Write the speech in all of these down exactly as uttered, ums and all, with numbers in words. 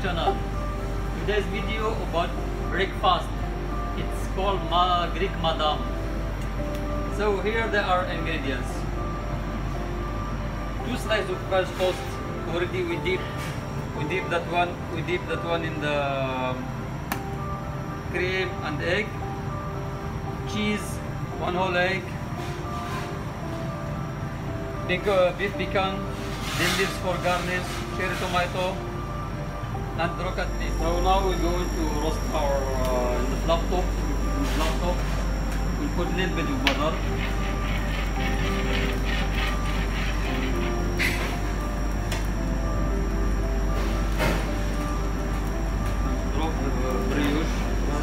channel. Today's video about breakfast. It's called Ma Greek Madame. So here there are ingredients. Two slices of French toast. Already we dip, we dip that one, we dip that one in the cream and egg. Cheese, one whole egg. Big, uh, beef pecan, dill leaves for garnish, cherry tomato, and rocket meat. So now we're going to roast our uh, in the flat top. In the flat top, we'll put a little bit of butter. Drop the brioche.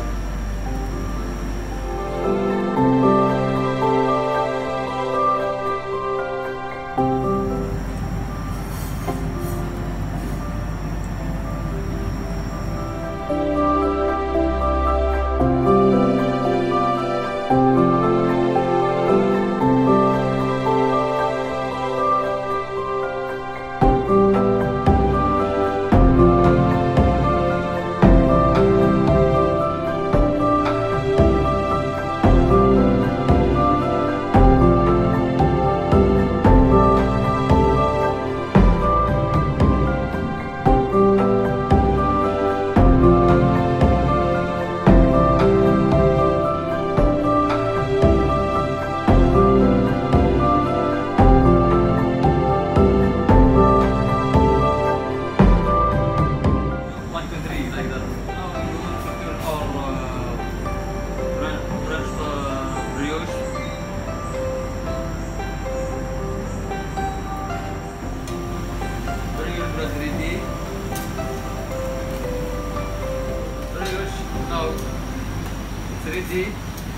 Now it's ready.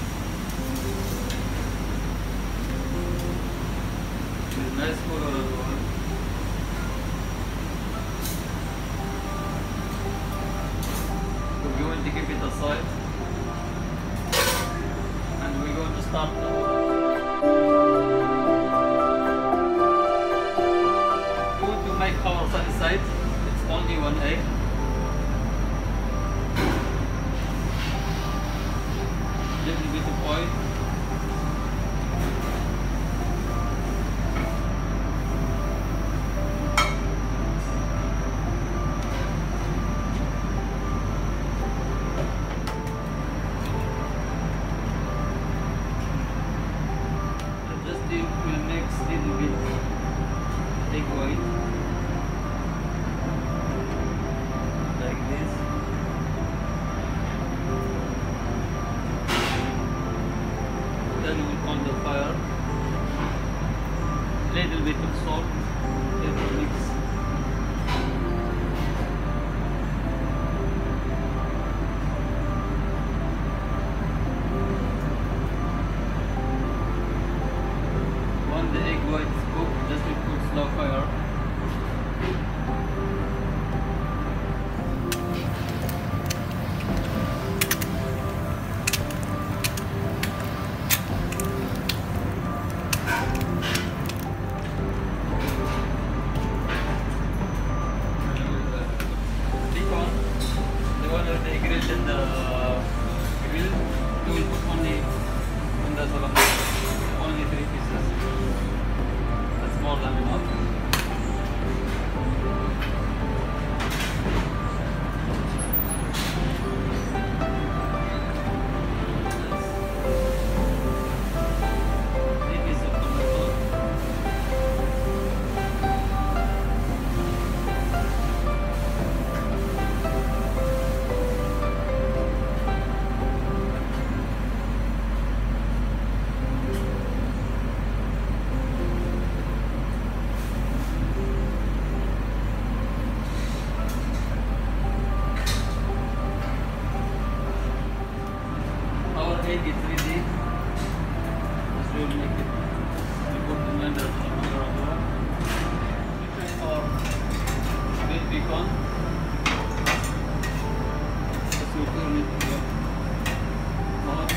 With nice color as well. We're going to keep it aside, and we're going to start the We want to make our sunny side. It's only one egg. Little bit of oil. Just the, we'll mix a little bit egg white like this. Then we will on the fire, little bit of salt, little mix. When the egg white is cooked, just we put slow fire. The grilled in the grill, we will put only in the salami, only three pieces. That's more than enough. Three pieces of tomato. Egg is ready. Just will make it. We put the blender on. We try our beef pecan. Just will turn it to hot.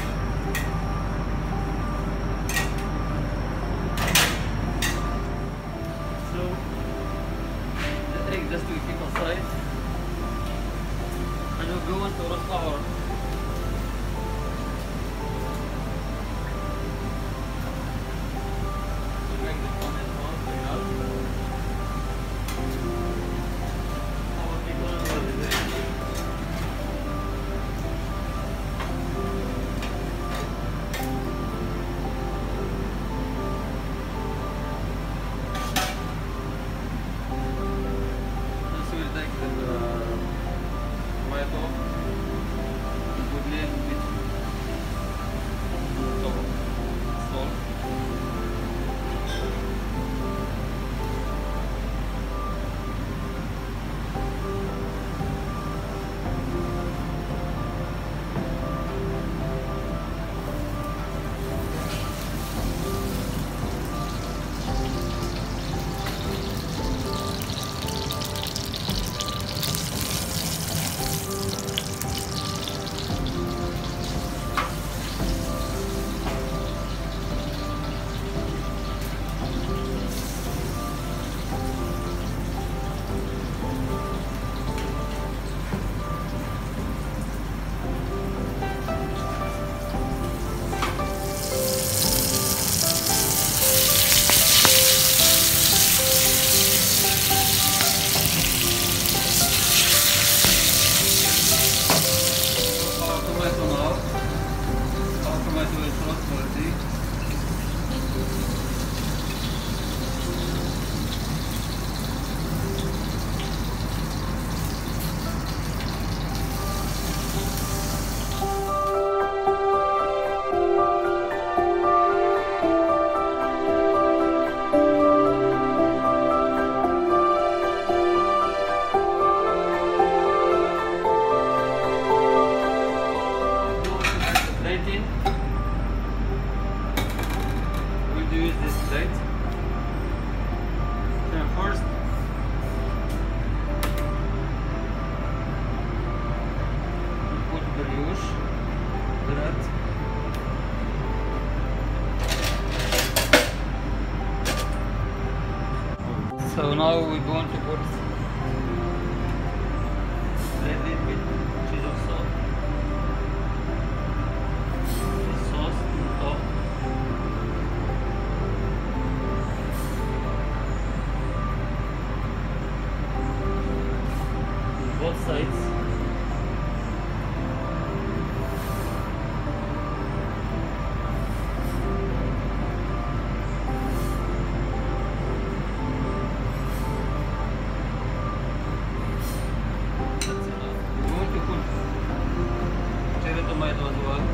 So the egg just will keep aside. tomato is roast already. We'll use this plate. So first, we put brioche bread. So now we're going to put a little bit cheese of salt. Sauce on top. Both sides. That's enough. We're going to put cherry tomato as well.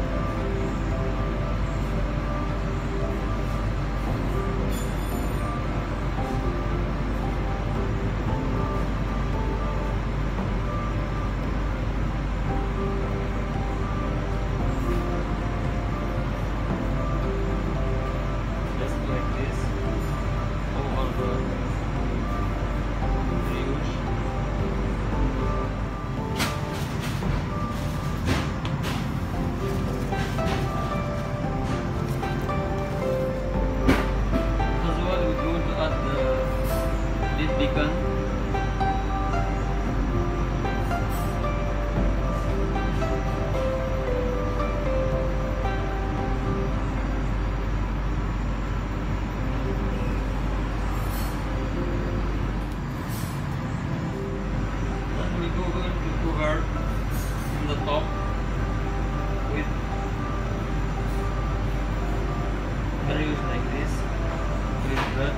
Bacon. Then we go going to cover on the top with brioche like this with bread.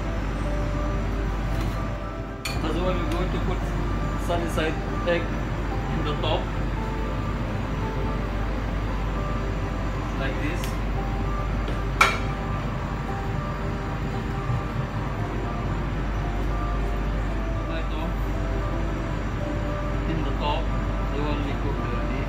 As well, we're going to put sunny side egg in the top, like this. Tomato in the top, the one we cooked already.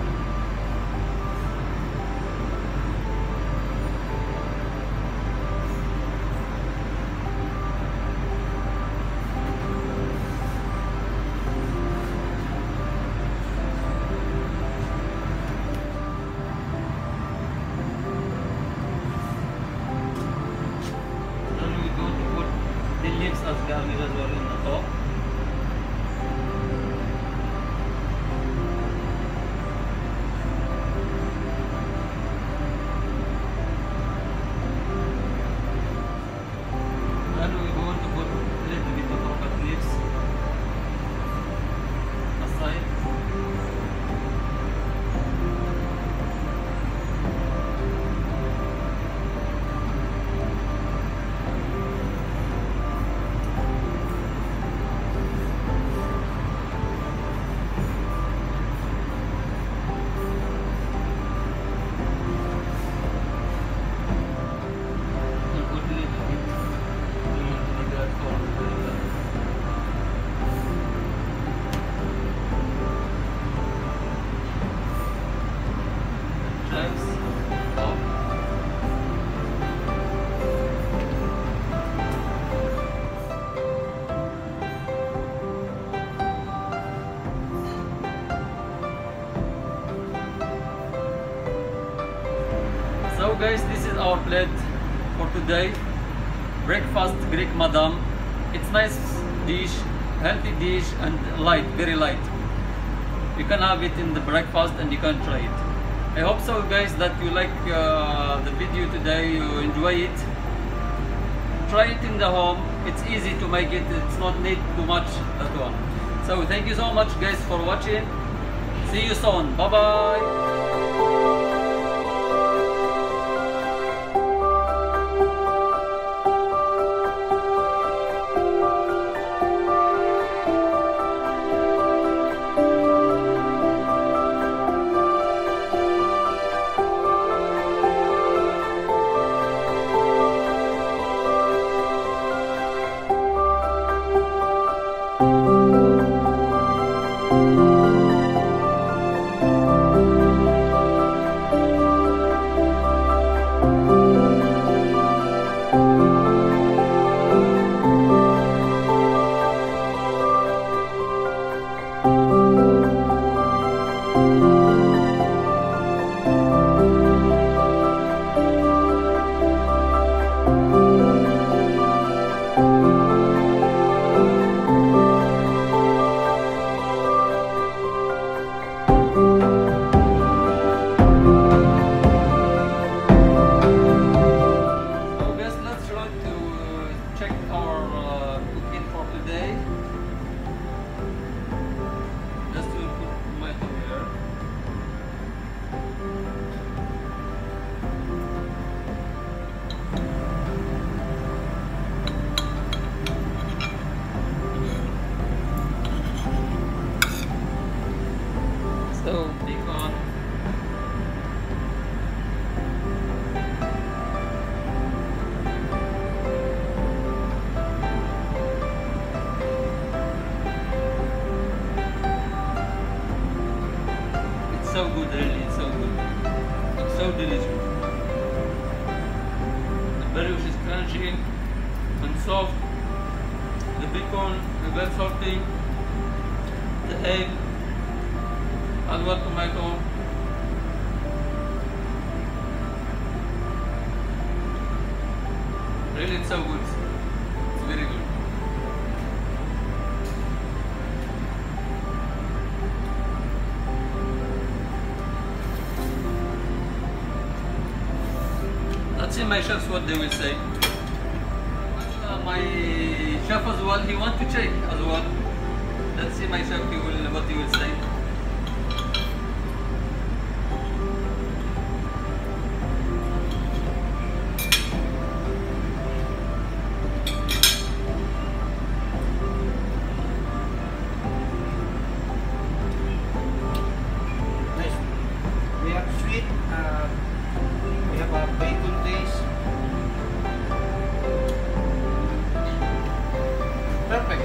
As garnish as well in the top. Then we're going to put a little bit of rocket leaves aside. So guys, this is our plate for today. Breakfast Greek Madame. It's nice dish, healthy dish and light, very light. You can have it in the breakfast and you can try it. I hope so guys that you like uh, the video today, you enjoy it. Try it in the home. It's easy to make it, it's not need too much at all. So thank you so much guys for watching. See you soon. Bye bye. so delicious. The brioche is crunchy and soft. The bacon is very salty. The egg, as well tomato. Really, it's so good. It's very good. Let's see my chefs what they will say. Uh, my chef as well, he want to check as well. Let's see my chef he will, what he will say. Nice. We have sweet. Uh, we have a bacon taste. Perfect.